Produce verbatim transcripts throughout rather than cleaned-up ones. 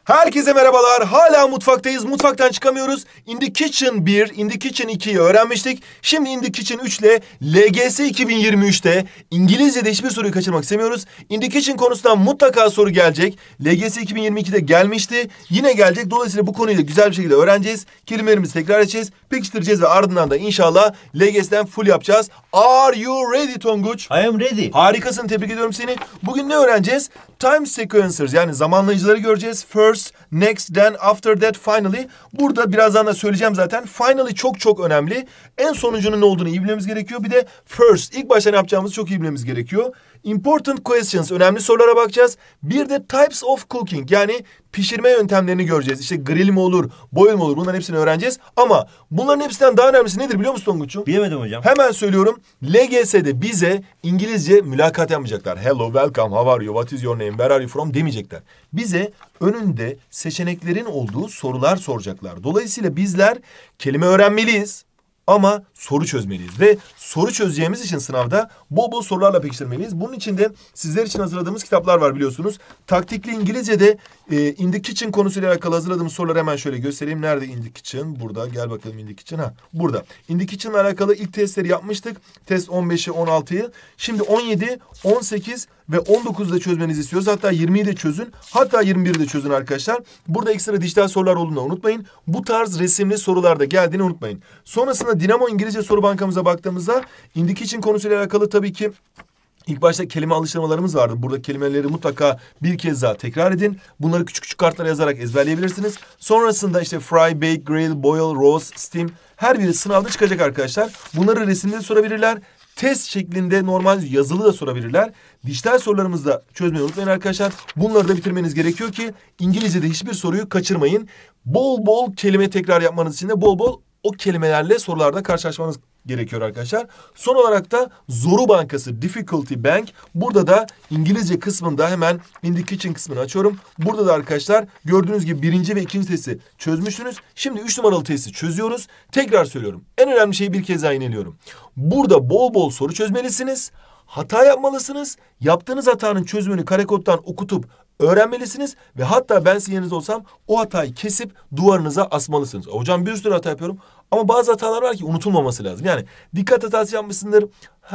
Herkese merhabalar. Hala mutfaktayız. Mutfaktan çıkamıyoruz. In the Kitchen bir, In the Kitchen ikiyi öğrenmiştik. Şimdi In the Kitchen üç ile L G S iki bin yirmi üçte İngilizce'de hiçbir soruyu kaçırmak istemiyoruz. In the Kitchen konusundan mutlaka soru gelecek. L G S iki bin yirmi ikide gelmişti. Yine gelecek. Dolayısıyla bu konuyu da güzel bir şekilde öğreneceğiz. Kelimelerimizi tekrar edeceğiz. Pekiştireceğiz ve ardından da inşallah L G S'den full yapacağız. Are you ready Tonguç? I am ready. Harikasın. Tebrik ediyorum seni. Bugün ne öğreneceğiz? Time sequencers yani zamanlayıcıları göreceğiz. First, next, then, after that, finally. Burada birazdan da söyleyeceğim zaten. Finally çok çok önemli. En sonuncunun ne olduğunu iyi bilmemiz gerekiyor. Bir de first, ilk başta ne yapacağımızı çok iyi bilmemiz gerekiyor. Important questions, önemli sorulara bakacağız. Bir de types of cooking yani pişirme yöntemlerini göreceğiz. İşte grill mi olur, boil mu olur bunların hepsini öğreneceğiz. Ama bunların hepsinden daha önemlisi nedir biliyor musun Tonguç'um? Bilemedim hocam. Hemen söylüyorum. L G S'de bize İngilizce mülakat yapmayacaklar. Hello, welcome, how are you, what is your name, where are you from demeyecekler. Bize önünde seçeneklerin olduğu sorular soracaklar. Dolayısıyla bizler kelime öğrenmeliyiz. Ama soru çözmeliyiz ve soru çözeceğimiz için sınavda bol bol sorularla pekiştirmeliyiz. Bunun için de sizler için hazırladığımız kitaplar var biliyorsunuz. Taktikli İngilizce'de e, In the Kitchen konusuyla alakalı hazırladığımız soruları hemen şöyle göstereyim. Nerede In the Kitchen? Burada. Gel bakalım In the Kitchen. Ha, burada. In the Kitchen'la alakalı ilk testleri yapmıştık. Test on beşi, on altıyı. Şimdi on yedi, on sekiz ve on dokuzda çözmenizi istiyoruz. Hatta yirmiyi de çözün. Hatta yirmi biri de çözün arkadaşlar. Burada ekstra dijital sorular olduğunu unutmayın. Bu tarz resimli sorular da geldiğini unutmayın. Sonrasında Dinamo İngilizce Soru Bankamıza baktığımızda In the Kitchen konusuyla alakalı tabii ki İlk başta kelime alıştırmalarımız vardı. Burada kelimeleri mutlaka bir kez daha tekrar edin. Bunları küçük küçük kartlara yazarak ezberleyebilirsiniz. Sonrasında işte fry, bake, grill, boil, roast, steam her biri sınavda çıkacak arkadaşlar. Bunları resimde sorabilirler. Test şeklinde normal yazılı da sorabilirler. Dijital sorularımızı da çözmeyi unutmayın arkadaşlar. Bunları da bitirmeniz gerekiyor ki İngilizce'de hiçbir soruyu kaçırmayın. Bol bol kelime tekrar yapmanız için de bol bol o kelimelerle sorularda karşılaşmanız gerekiyor arkadaşlar. Son olarak da Zoru Bankası Difficulty Bank. Burada da İngilizce kısmında hemen In the Kitchen kısmını açıyorum. Burada da arkadaşlar gördüğünüz gibi birinci ve ikinci testi çözmüşsünüz. Şimdi üç numaralı testi çözüyoruz. Tekrar söylüyorum. En önemli şeyi bir kez daha ineliyorum. Burada bol bol soru çözmelisiniz. Hata yapmalısınız. Yaptığınız hatanın çözümünü kare koddan okutup öğrenmelisiniz ve hatta ben sizin yerinizde olsam o hatayı kesip duvarınıza asmalısınız. Hocam bir sürü hata yapıyorum ama bazı hatalar var ki unutulmaması lazım. Yani dikkat hatası yapmışsındır.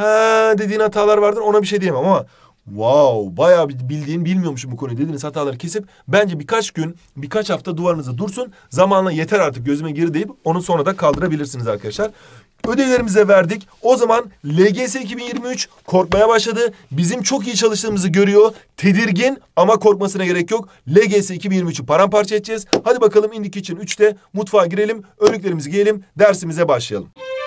Ha dediğin hatalar vardır ona bir şey diyemem ama wow bayağı bildiğin bilmiyormuşum bu konuyu dediğiniz hataları kesip bence birkaç gün birkaç hafta duvarınıza dursun. Zamanla yeter artık gözüme gir deyip onu sonra da kaldırabilirsiniz arkadaşlar. Ödevlerimize verdik. O zaman L G S iki bin yirmi üç korkmaya başladı. Bizim çok iyi çalıştığımızı görüyor. Tedirgin ama korkmasına gerek yok. L G S iki bin yirmi üçü paramparça edeceğiz. Hadi bakalım In the Kitchen üçte mutfağa girelim. Önlüklerimizi giyelim. Dersimize başlayalım.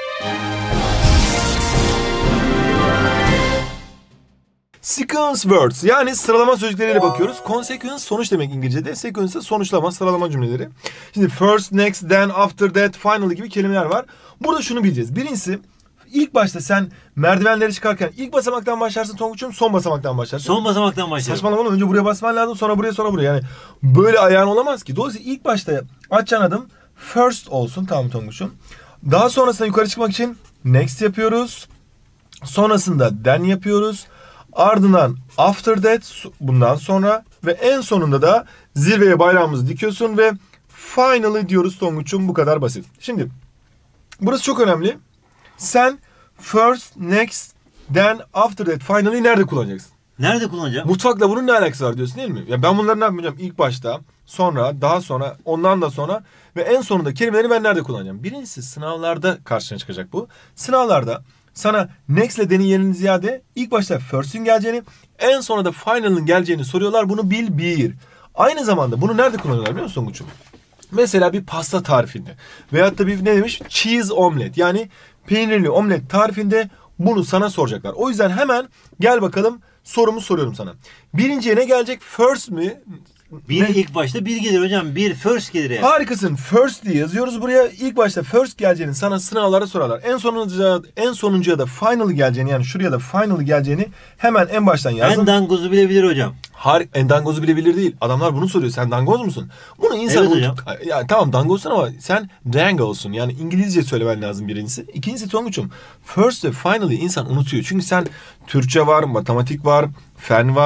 Sequence words yani sıralama sözcükleriyle bakıyoruz. Consequence sonuç demek İngilizce'de. Sequence sonuçlama, sıralama cümleleri. Şimdi first, next, then, after that, finally gibi kelimeler var. Burada şunu bileceğiz. Birincisi ilk başta sen merdivenleri çıkarken ilk basamaktan başlarsın Tonguç'um, son basamaktan başlarsın. Son basamaktan başlarsın. Saçmalama oğlum. Önce buraya basman lazım, sonra buraya, sonra buraya. Yani böyle ayağın olamaz ki. Dolayısıyla ilk başta açacağın adım first olsun. Tamam Tonguç'um. Daha sonrasında yukarı çıkmak için next yapıyoruz. Sonrasında then yapıyoruz. Ardından after that bundan sonra ve en sonunda da zirveye bayrağımızı dikiyorsun ve finally diyoruz Tonguç'um, bu kadar basit. Şimdi burası çok önemli. Sen first, next, then, after that, finally nerede kullanacaksın? Nerede kullanacağım? Mutfakla bunun ne alakası var diyorsun değil mi? Ya ben bunları ne yapacağım? İlk başta, sonra, daha sonra, ondan da sonra ve en sonunda kelimeleri ben nerede kullanacağım? Birincisi sınavlarda karşına çıkacak bu. Sınavlarda sana next ile then'in yerine ziyade ilk başta first'ün geleceğini, en sonra da final'ın geleceğini soruyorlar. Bunu bil bir. Aynı zamanda bunu nerede kullanıyorlar biliyor musun Tonguç'um? Mesela bir pasta tarifinde veyahut da bir ne demiş? Cheese omelet yani peynirli omlet tarifinde bunu sana soracaklar. O yüzden hemen gel bakalım sorumu soruyorum sana. Birinciye ne gelecek? First mi? Bir ne? ilk başta bir gelir hocam. Bir first gelir yani. Harikasın. First diye yazıyoruz buraya. İlk başta first geleceğini sana sınavlarda sorarlar. En sonuncuya, en sonuncuya da final geleceğini yani şuraya da final geleceğini hemen en baştan yazdım. En dangozu bilebilir hocam. Har en dangozu bilebilir değil. Adamlar bunu soruyor. Sen dangoz musun? Bunu insan Evet hocam. Ya tamam dangozsun ama sen dangle'sun. Yani İngilizce söylemen lazım birincisi. İkincisi Tonguç'um. First ve finally insan unutuyor. Çünkü sen Türkçe var, matematik var, fen var,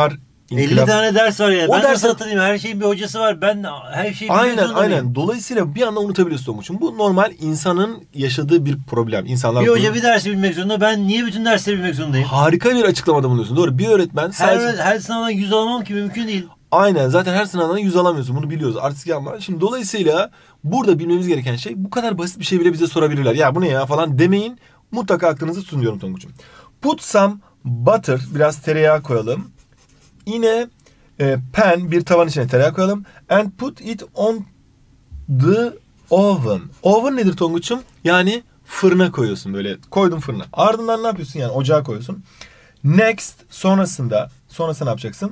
elli tane ders var ya. O Ben derse- nasıl hatırlayayım? Her şeyin bir hocası var. Ben her şeyi bilmek Aynen zorunda mıyım? aynen. Dolayısıyla bir anda unutabiliyorsun Tonguç'um. Bu normal insanın yaşadığı bir problem. İnsanlar Bir bunu- hoca bir dersi bilmek zorunda. Ben niye bütün dersleri bilmek zorundayım? Harika bir açıklamada bulunuyorsun. Doğru. Bir öğretmen Her, sadece... her sınavdan yüz alamam ki, mümkün değil. Aynen. Zaten her sınavdan yüz alamıyorsun. Bunu biliyoruz. Artistik yapma. Şimdi dolayısıyla burada bilmemiz gereken şey, bu kadar basit bir şey bile bize sorabilirler. Ya bu ne ya falan demeyin. Mutlaka aklınızı tutun diyorum Tonguç'um. Put some butter. Biraz tereyağı koyalım. Yine e, pan, bir tavan içine tereyağı koyalım. And put it on the oven. Oven nedir Tonguç'um? Yani fırına koyuyorsun böyle. Koydun fırına. Ardından ne yapıyorsun? Yani ocağa koyuyorsun. Next, sonrasında sonrasında ne yapacaksın?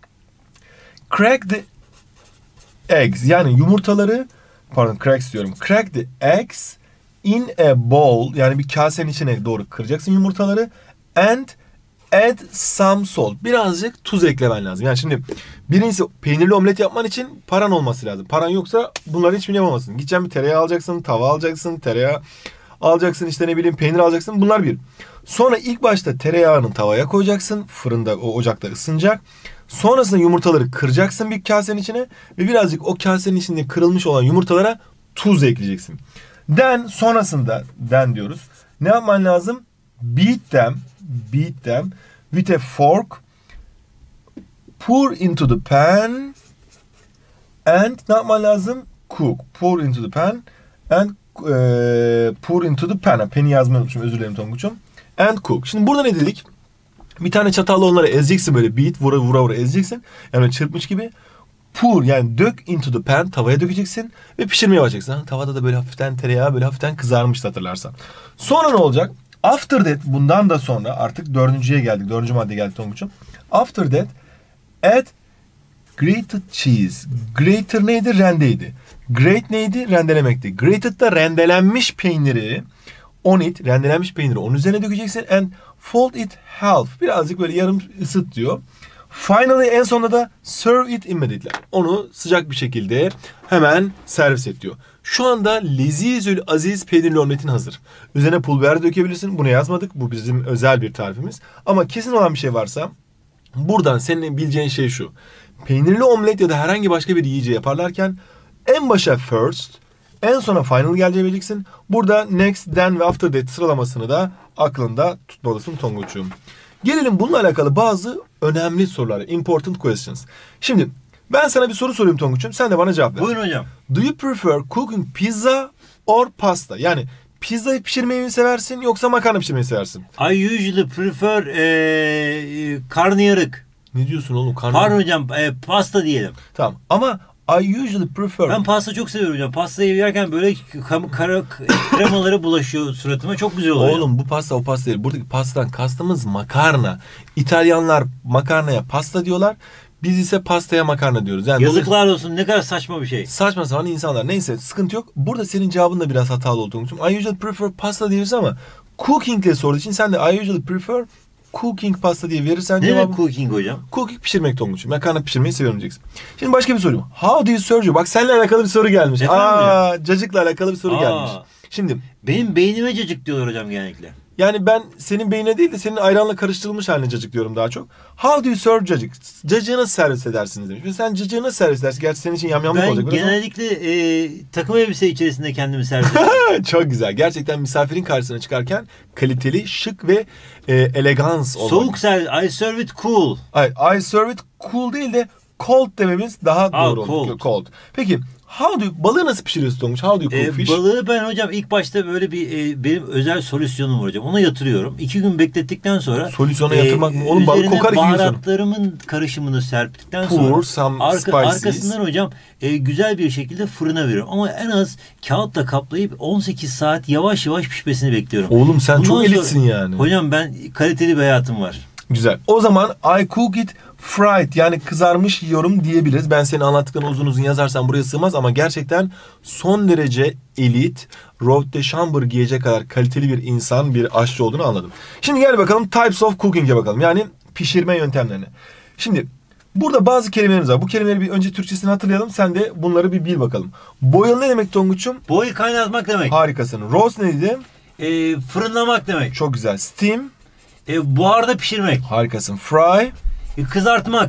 Crack the eggs. Yani yumurtaları, pardon cracks diyorum. Crack the eggs in a bowl. Yani bir kasenin içine doğru kıracaksın yumurtaları. And add some salt. Birazcık tuz eklemen lazım. Yani şimdi birincisi peynirli omlet yapman için paran olması lazım. Paran yoksa bunların hiçbirini yapamazsın. Gideceksin bir tereyağı alacaksın, tava alacaksın, tereyağı alacaksın, işte ne bileyim peynir alacaksın. Bunlar bir. Sonra ilk başta tereyağını tavaya koyacaksın. Fırında, o ocakta ısınacak. Sonrasında yumurtaları kıracaksın bir kasenin içine ve birazcık o kasenin içinde kırılmış olan yumurtalara tuz ekleyeceksin. Then, sonrasında then diyoruz. Ne yapman lazım? Beat them, beat them with a fork. Pour into the pan and ne yapman lazım? Cook. Pour into the pan and e, pour into the pan. Pen'i yazmayı unutmuşum, özür dilerim Tonguç'um. And cook. Şimdi burada ne dedik? Bir tane çatalla onları ezeceksin böyle, beat, vura vura vura ezeceksin. Yani çırpmış gibi. Pour, yani dök into the pan, tavaya dökeceksin ve pişirmeye başlayacaksın. Ha, tavada da böyle hafiften tereyağı böyle hafiften kızarmıştı hatırlarsan. Sonra ne olacak? After that, bundan da sonra artık dördüncüye geldik. Dördüncü maddeye geldik Tonguç'um. After that, add grated cheese. Grater neydi? Rendeydi. Grate neydi? Rendelemekti. Grated da rendelenmiş peyniri, on it, rendelenmiş peyniri onun üzerine dökeceksin. And fold it half. Birazcık böyle yarım ısıt diyor. Finally, en sonunda da serve it immediately. Onu sıcak bir şekilde hemen servis et diyor. Şu anda lezizül aziz peynirli omletin hazır. Üzerine pul biber dökebilirsin. Bunu yazmadık. Bu bizim özel bir tarifimiz. Ama kesin olan bir şey varsa buradan senin bileceğin şey şu. Peynirli omlet ya da herhangi başka bir yiyeceği yaparlarken en başa first, en sona final geleceğini bileceksin. Burada next, then ve after that sıralamasını da aklında tutmalısın Tonguç'um. Gelelim bununla alakalı bazı önemli sorulara. Important questions. Şimdi ben sana bir soru sorayım Tonguç'um. Sen de bana cevap ver. Buyurun hocam. Do you prefer cooking pizza or pasta? Yani pizza pişirmeyi mi seversin yoksa makarna pişirmeyi seversin? I usually prefer e, karnıyarık. Ne diyorsun oğlum? Karnı... Pardon hocam, e, pasta diyelim. Tamam ama I usually prefer... Ben pasta çok seviyorum hocam. Pastayı yerken böyle kam- kara kremaları bulaşıyor suratıma. Çok güzel oluyor. Oğlum bu pasta o pasta değil. Buradaki pastadan kastımız makarna. İtalyanlar makarnaya pasta diyorlar. Biz ise pastaya makarna diyoruz. Yani Yazıklar olsun, ne kadar saçma bir şey. saçma sapan insanlar. Neyse sıkıntı yok. Burada senin cevabın da biraz hatalı olduğunu düşünüyorum. I usually prefer pasta diyoruz ama cooking ile sorduğu için sen de I usually prefer cooking pasta diye verirsen Ne cevabı... demek cooking hocam? Cooking pişirmek Tonguç'um. Makarna pişirmeyi seviyorum diyeceksin. Şimdi başka bir soru. How do you serve you? Bak seninle alakalı bir soru gelmiş. Efendim Aa, cacıkla alakalı bir soru Aa. gelmiş. Şimdi Benim beynime cacık diyorlar hocam genellikle. yani ben senin beynine değil de senin ayranla karıştırılmış haline cacık diyorum daha çok. How do you serve cacık? Cacığı nasıl servis edersiniz demiş. Mesela sen cacığı nasıl servis edersin? Gerçi senin için yamyamlık Ben olacak. Biraz genellikle e, takım elbise içerisinde kendimi servis ediyorum. ama- Çok güzel. Gerçekten misafirin karşısına çıkarken kaliteli, şık ve e, elegans olmak. Soğuk servis. I serve it cool. Ay, I serve it cool değil de cold dememiz daha Aa, doğru olur. cold. Cold. Peki how do you, balığı nasıl pişiriyorsun Tonguç? How do you cook E, fish? balığı ben hocam ilk başta böyle bir e, benim özel solüsyonum var hocam. Onu yatırıyorum. İki gün beklettikten sonra Solüsyona yatırmak mı? Oğlum balık üzerine kokar iki gün sonra. baharatlarımın karışımını serptikten Pour sonra some arka, spices. arkasından hocam e, güzel bir şekilde fırına veriyorum. Ama en az kağıtla kaplayıp on sekiz saat yavaş yavaş pişmesini bekliyorum. Oğlum sen Bundan çok sonra- elitsin yani. Hocam ben kaliteli bir hayatım var. Güzel. O zaman I cook it fried, yani kızarmış yiyorum diyebiliriz. Ben senin anlattıklarını uzun uzun yazarsam buraya sığmaz ama gerçekten son derece elit, Robe de Chambre giyecek kadar kaliteli bir insan, bir aşçı olduğunu anladım. Şimdi gel bakalım types of cooking'e bakalım. Yani pişirme yöntemlerine. Şimdi burada bazı kelimelerimiz var. Bu kelimeleri bir önce Türkçesini hatırlayalım. Sen de bunları bir bil bakalım. Boil ne demek Tonguç'um? Boil kaynatmak demek. Harikasın. Roast neydi? E, fırınlamak demek. Çok güzel. Steam. E, buharda pişirmek. Harikasın. Fry. E, kızartmak.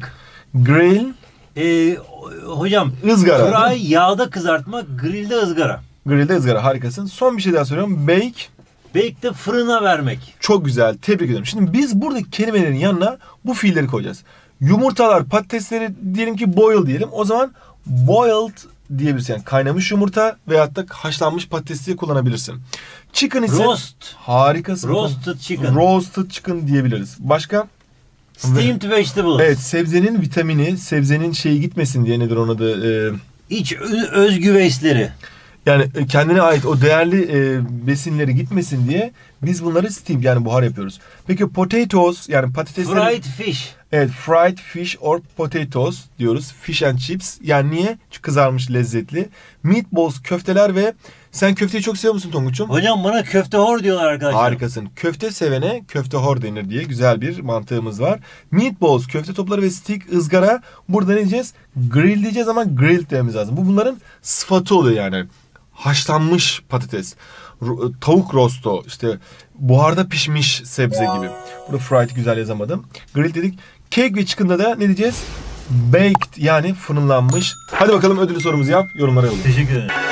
Grill. Ee, hocam Izgara. fry yağda kızartma, grillde ızgara. Grillde ızgara, harikasın. Son bir şey daha söylüyorum. Bake. Bake de fırına vermek. Çok güzel. Tebrik ederim. Şimdi biz buradaki kelimelerin yanına bu fiilleri koyacağız. Yumurtalar, patatesleri diyelim ki boil diyelim. O zaman boiled diyebilirsin. Yani kaynamış yumurta veyahut da haşlanmış patates diye kullanabilirsin. Chicken ise... Roast. Harikasın. Roasted chicken. Roasted chicken diyebiliriz. Başka? Steamed vegetables. Evet, sebzenin vitamini, sebzenin şeyi gitmesin diye, nedir onun adı? Ee, İç ö- öz güveçleri. Yani kendine ait o değerli e, besinleri gitmesin diye biz bunları steam, yani buhar yapıyoruz. Peki potatoes, yani patatesleri... Fried fish. Evet, fried fish or potatoes diyoruz. Fish and chips. Yani niye? Çünkü kızarmış, lezzetli. Meatballs, köfteler ve... Sen köfteyi çok seviyor musun Tonguç'um? Hocam bana köfte hor diyorlar arkadaşlar. Harikasın. Köfte sevene köfte hor denir diye güzel bir mantığımız var. Meatballs, köfte topları ve stick, ızgara. Burada ne diyeceğiz? Grill diyeceğiz ama grilled dememiz lazım. Bu bunların sıfatı oluyor yani. Haşlanmış patates, ro- tavuk rosto, işte buharda pişmiş sebze gibi. Burada fried güzel yazamadım. Grill dedik. Cake ve chicken'da da ne diyeceğiz? Baked, yani fırınlanmış. Hadi bakalım ödülü sorumuzu yap, yorumlara yolla. Teşekkür ederim.